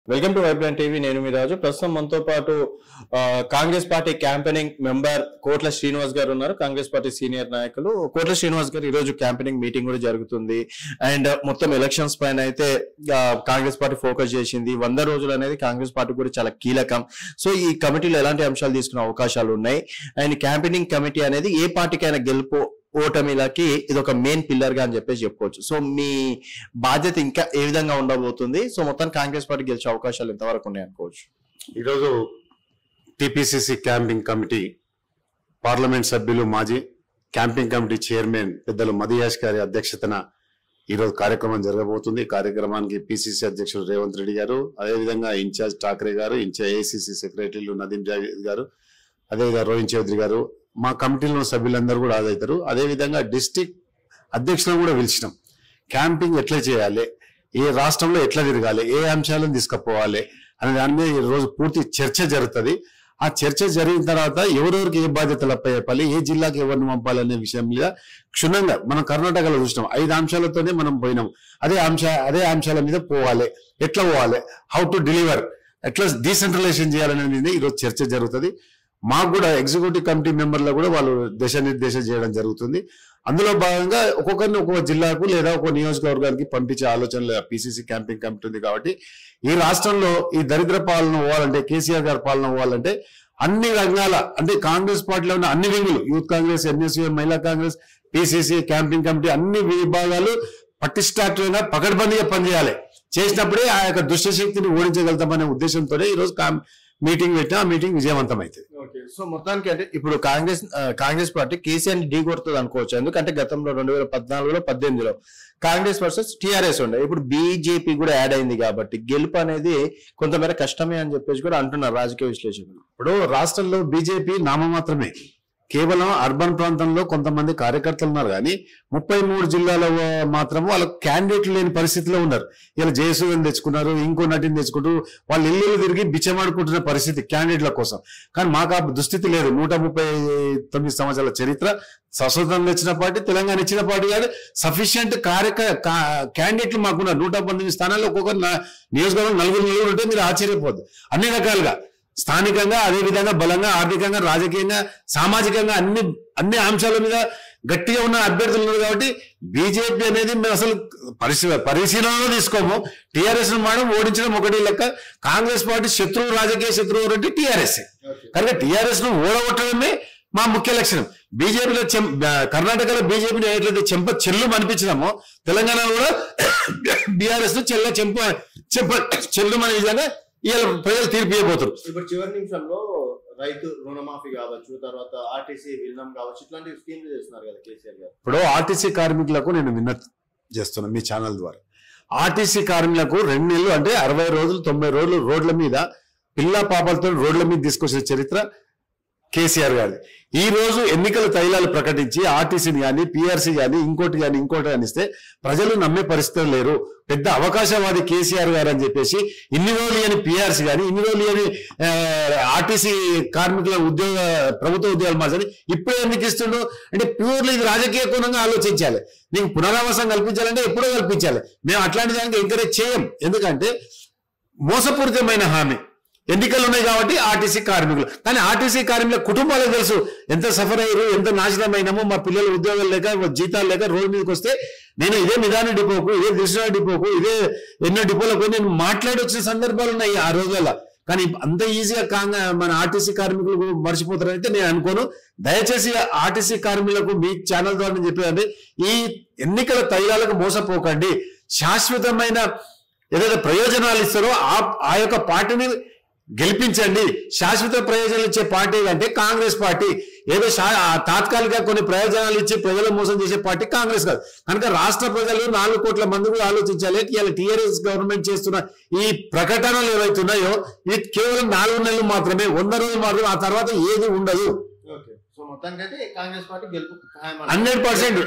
Welcome to vibrant TV. నేను మీ రాజు. ప్రస్తుతం మనతో పాటు కాంగ్రెస్ పార్టీ క్యాంపెయినింగ్ మెంబర్ కోట్ల శ్రీనివాస్ గారు ఉన్నారు. కాంగ్రెస్ పార్టీ సీనియర్ నాయకులు కోట్ల శ్రీనివాస్ గారు. ఈ రోజు క్యాంపెయినింగ్ మీటింగ్ కూడా జరుగుతుంది. అండ్ మొత్తం ఎలక్షన్స్ పైన అయితే కాంగ్రెస్ పార్టీ ఫోకస్ చేసింది. 100 రోజులు అనేది కాంగ్రెస్ పార్టీ కూడా చాలా కీలకం. సో ఈ కమిటీలో ఎలాంటి అంశాలు తీసుకునే అవకాశాలు ఉన్నాయి, అండ్ క్యాంపెయినింగ్ కమిటీ అనేది ఏ పార్టీకైనా గెలుపు ఓటమిలకి ఇది ఒక మెయిన్ పిల్లర్ గా అని చెప్పేసి చెప్పుకోవచ్చు. సో మీ బాధ్యత ఇంకా ఏ విధంగా ఉండబోతుంది? సో మొత్తం కాంగ్రెస్ పార్టీ గెలిచే అవకాశాలు ఎంతవరకు ఉన్నాయి అనుకోవచ్చు? ఈరోజు టిపిసిసి క్యాంపింగ్ కమిటీ పార్లమెంట్ సభ్యులు మాజీ క్యాంపింగ్ కమిటీ చైర్మన్ పెద్దలు మదియాష్ గారి అధ్యక్షతన ఈరోజు కార్యక్రమం జరగబోతుంది. కార్యక్రమానికి పిసిసి అధ్యక్షుడు రేవంత్ రెడ్డి గారు, అదేవిధంగా ఇన్ఛార్జ్ ఠాకరే గారు, ఇన్ఛార్జ్ ఏఐసిసి సెక్రటరీలు నదీం జావేద్ గారు, అదేవిధంగా రోహిత్ చౌదరి గారు, మా కమిటీలో సభ్యులందరూ కూడా హాజరవుతారు. అదేవిధంగా డిస్టిక్ అధ్యక్షులను కూడా పిలిచినాం. క్యాంపింగ్ ఎట్లా చేయాలి, ఏ రాష్ట్రంలో ఎట్లా తిరగాలి, ఏ అంశాలను తీసుకుపోవాలి అనే దాని మీద ఈ రోజు పూర్తి చర్చ జరుగుతుంది. ఆ చర్చ జరిగిన తర్వాత ఎవరెవరికి ఏ బాధ్యతలు అప్పచెప్పాలి, ఏ జిల్లాకి ఎవరిని పంపాలి అనే విషయం మీద క్షుణ్ణంగా మనం కర్ణాటకలో చూసినాం. 5 అంశాలతోనే మనం పోయినాం. అదే అంశాల మీద పోవాలి, ఎట్లా పోవాలి, హౌ టు డెలివర్, ఎట్లా డీసెంట్రలైజేషన్ చేయాలనేది ఈరోజు చర్చ జరుగుతుంది. మాకు కూడా ఎగ్జిక్యూటివ్ కమిటీ మెంబర్లు కూడా వాళ్ళు దిశానిర్దేశం చేయడం జరుగుతుంది. అందులో భాగంగా ఒక్కొక్కరిని ఒక్కొక్క జిల్లాకు లేదా ఒక్కొక్క నియోజకవర్గానికి పంపించే ఆలోచనలు పిసిసి క్యాంపింగ్ కమిటీ ఉంది. కాబట్టి ఈ రాష్ట్రంలో ఈ దరిద్ర పాలన పోవాలంటే, కేసీఆర్ గారి పాలన పోవాలంటే అన్ని రంగాల అంటే కాంగ్రెస్ పార్టీలో ఉన్న అన్ని వింగులు, యూత్ కాంగ్రెస్, ఎన్ఎస్యూ, మహిళా కాంగ్రెస్, పిసిసి క్యాంపింగ్ కమిటీ అన్ని విభాగాలు పటిష్టాత్మకంగా పకడ్బందీగా పనిచేయాలి. చేసినప్పుడే ఆ యొక్క దుష్టశక్తిని ఓడించగలుగుతామనే ఉద్దేశంతోనే ఈరోజు మీటింగ్ పెట్టినా ఆ మీటింగ్ విజయవంతమైంది. సో మొత్తానికి అంటే ఇప్పుడు కాంగ్రెస్ పార్టీ కేసీఆర్ ఢీ కొడుతుంది అనుకోవచ్చు. ఎందుకంటే గతంలో 2014లో 18లో కాంగ్రెస్ వర్సెస్ టీఆర్ఎస్ ఉండే. ఇప్పుడు బీజేపీ కూడా యాడ్ అయింది కాబట్టి గెలుపు అనేది కొంతమేర కష్టమే అని చెప్పేసి కూడా అంటున్నారు రాజకీయ విశ్లేషకులు. ఇప్పుడు రాష్ట్రంలో బీజేపీ నామమాత్రమే, కేవలం అర్బన్ ప్రాంతంలో కొంతమంది కార్యకర్తలు ఉన్నారు కానీ 33 జిల్లాలో మాత్రం వాళ్ళకు క్యాండిడేట్లు లేని పరిస్థితిలో ఉన్నారు. ఇలా జయసూర్యని తెచ్చుకున్నారు, ఇంకో నటిని తెచ్చుకుంటూ వాళ్ళు ఇల్లు తిరిగి బిచ్చమాడుకుంటున్న పరిస్థితి క్యాండిడేట్ల కోసం. కానీ మాకు ఆ దుస్థితి లేదు. 139 సంవత్సరాల చరిత్ర, స్వతంత్రం ఇచ్చిన పార్టీ, తెలంగాణ ఇచ్చిన పార్టీ కానీ సఫిషియంట్ క్యాండిడేట్లు మాకున్నారు. 119 స్థానాల్లో ఒక్కొక్క నియోజకవర్గం 4 ఉంటే మీరు ఆశ్చర్యపోద్దు. అన్ని రకాలుగా స్థానికంగా, అదేవిధంగా బలంగా, ఆర్థికంగా, రాజకీయంగా, సామాజికంగా అన్ని అంశాల మీద గట్టిగా ఉన్న అభ్యర్థులు ఉన్నారు. కాబట్టి బీజేపీ అనేది మేము అసలు పరిశీలనలో తీసుకోము. టీఆర్ఎస్ మనం ఓడించడం ఒకటి లెక్క. కాంగ్రెస్ పార్టీ శత్రువు, రాజకీయ శత్రువు అంటే టీఆర్ఎస్. కనుక టీఆర్ఎస్ ను ఓడగొట్టడమే మా ముఖ్య లక్షణం. బీజేపీలో కర్ణాటకలో బీజేపీని ఎట్లయితే చెల్లు అనిపించినామో తెలంగాణలో కూడా బీఆర్ఎస్ ను చెల్లు మన విధంగా ఇవాళ ప్రజలు తీర్పు ఇవ్వబోతారు. ఇప్పుడు చివరి నిమిషంలో రైతు రుణమాఫీ కావచ్చు, తర్వాత ఆర్టీసీ విలీనం కావచ్చు, ఇట్లాంటి స్కీమ్లు చేస్తున్నారు కదా కేసీఆర్ గారు. ఇప్పుడు ఆర్టీసీ కార్మికులకు నేను విన్నతి చేస్తున్నాను మీ ఛానల్ ద్వారా. ఆర్టీసీ కార్మికులకు 2 నెలలు అంటే 60 రోజులు 90 రోజులు రోడ్ల మీద పిల్ల పాపలతో రోడ్ల మీద తీసుకొచ్చిన చరిత్ర కేసీఆర్ గారి. ఈ రోజు ఎన్నికల తైలాలు ప్రకటించి ఆర్టీసీని కానీ, పిఆర్సీ కానీ, ఇంకోటి కానీ ఇస్తే ప్రజలు నమ్మే పరిస్థితులు లేరు. పెద్ద అవకాశవాది కేసీఆర్ గారు అని చెప్పేసి ఇన్ని రోజులు అని పిఆర్సీ కానీ, ఇన్ని రోజులు అని ఆర్టీసీ కార్మికుల ప్రభుత్వ ఉద్యోగాలు మార్చని ఇప్పుడు ఎందుకు ఇస్తుండు అంటే ప్యూర్లీ ఇది రాజకీయ కోణంగా ఆలోచించాలి. నీకు పునరావాసం కల్పించాలంటే ఎప్పుడో కల్పించాలి. మేము అట్లాంటి దానికి ఎంకరేజ్ చేయం. ఎందుకంటే మోసపూరితమైన హామీ. ఎన్నికలు ఉన్నాయి కాబట్టి ఆర్టీసీ కార్మికులు, కానీ ఆర్టీసీ కార్మికుల కుటుంబాలకు తెలుసు ఎంత సఫర్ అయ్యారు, ఎంత నాశనమైనామో. మా పిల్లలు ఉద్యోగాలు లేక, జీతాలు లేక రోడ్డు మీదకి వస్తే నేను ఇదే నిదాన డిపోకు, ఇదే దృష్టి డిపోకు, ఇదే ఎన్నో డిపోలకు నేను మాట్లాడి వచ్చిన సందర్భాలు ఉన్నాయి ఆ రోజుల్లో. కానీ అంత ఈజీగా మన ఆర్టీసీ కార్మికులు మర్చిపోతారంటే నేను అనుకోను. దయచేసి ఆర్టీసీ కార్మికులకు మీ ఛానల్ ద్వారా చెప్పేదండి, ఈ ఎన్నికల తైలాలకు మోసపోకండి. శాశ్వతమైన ఏదైతే ప్రయోజనాలు ఇస్తారో ఆ యొక్క పార్టీని గెలిపించండి. శాశ్వత ప్రయోజనాలు ఇచ్చే పార్టీ అంటే కాంగ్రెస్ పార్టీ. ఏదో తాత్కాలిక కొన్ని ప్రయోజనాలు ఇచ్చి ప్రజలు మోసం చేసే పార్టీ కాంగ్రెస్ కాదు. కనుక రాష్ట్ర ప్రజలు 4 కోట్ల మంది కూడా ఆలోచించాలి. ఇలా టీఆర్ఎస్ గవర్నమెంట్ చేస్తున్న ఈ ప్రకటనలు ఏవైతున్నాయో ఇది కేవలం 4 నెలలు మాత్రమే, 100 రోజులు మాత్రమే. ఆ తర్వాత ఏది ఉండదు. 100%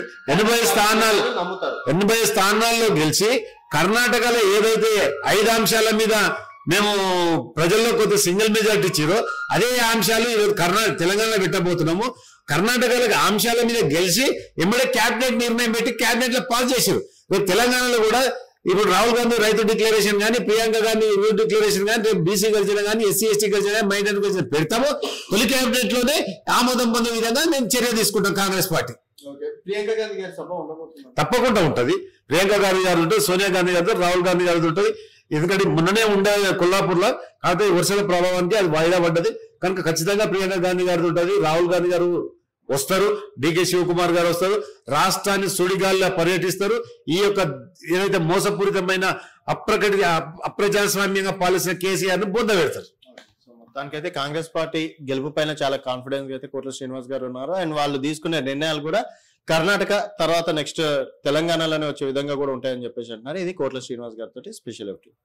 80 స్థానాల్లో గెలిచి కర్ణాటకలో ఏదైతే 5 అంశాల మీద మేము ప్రజల్లో కొద్ది సింగిల్ మెజార్టీ ఇచ్చారో అదే అంశాలు తెలంగాణలో పెట్టబోతున్నాము. కర్ణాటకలో అంశాల మీద గెలిచి ఎమ్మడే క్యాబినెట్ నిర్ణయం పెట్టి క్యాబినెట్ లో పాస్ చేశారు. తెలంగాణలో కూడా ఇప్పుడు రాహుల్ గాంధీ రైతు డిక్లరేషన్ కానీ, ప్రియాంక గాంధీ యూత్ డిక్లరేషన్ కానీ, రేపు బీసీ గర్జన కానీ, ఎస్సీ ఎస్టీ గర్జన కానీ, మైనారిటీ గర్జన పెడతామో తొలి క్యాబినెట్ లోనే ఆమోదం పొందే విధంగా మేము చర్య తీసుకుంటాం కాంగ్రెస్ పార్టీ. ప్రియాంక గాంధీ గారి సభ ఉండబోతుంది. తప్పకుండా ఉంటది. ప్రియాంక గాంధీ గారు ఉంటుంది, సోనియా గాంధీ గారితో, రాహుల్ గాంధీ గారితో ఉంటుంది. ఎందుకంటే మొన్ననే ఉండే కొల్లాపూర్ లో, కాకపోతే వర్షాల ప్రభావానికి అది వాయిదా పడ్డది కనుక ఖచ్చితంగా ప్రియాంక గాంధీ గారితో ఉంటుంది. రాహుల్ గాంధీ గారు వస్తారు, డికే శివకుమార్ గారు వస్తారు, రాష్ట్రాన్ని సుడిగాల్లో పర్యటిస్తారు. ఈ యొక్క ఏదైతే మోసపూరితమైన అప్రజాస్వామ్యంగా పాలిసిన కేసీఆర్ ను బొంద పెడతారు. మొత్తానికైతే కాంగ్రెస్ పార్టీ గెలుపు పైన చాలా కాన్ఫిడెన్స్ అయితే కోట్ల శ్రీనివాస్ గారు ఉన్నారు. అండ్ వాళ్ళు తీసుకునే నిర్ణయాలు కూడా కర్ణాటక తర్వాత నెక్స్ట్ తెలంగాణలోనే వచ్చే విధంగా కూడా ఉంటాయని చెప్పేసి అంటున్నారు. ఇది కోట్ల శ్రీనివాస్ గారితో స్పెషల్.